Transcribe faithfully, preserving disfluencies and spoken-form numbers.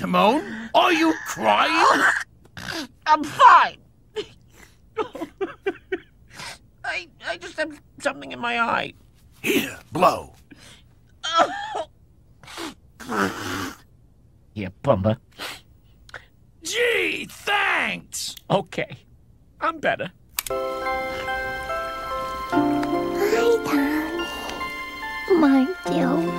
Timon? Are you crying? I'm fine. I I just have something in my eye. Here, blow. Here, Pumbaa. Gee, thanks. Okay, I'm better. Hi, Tommy. My dear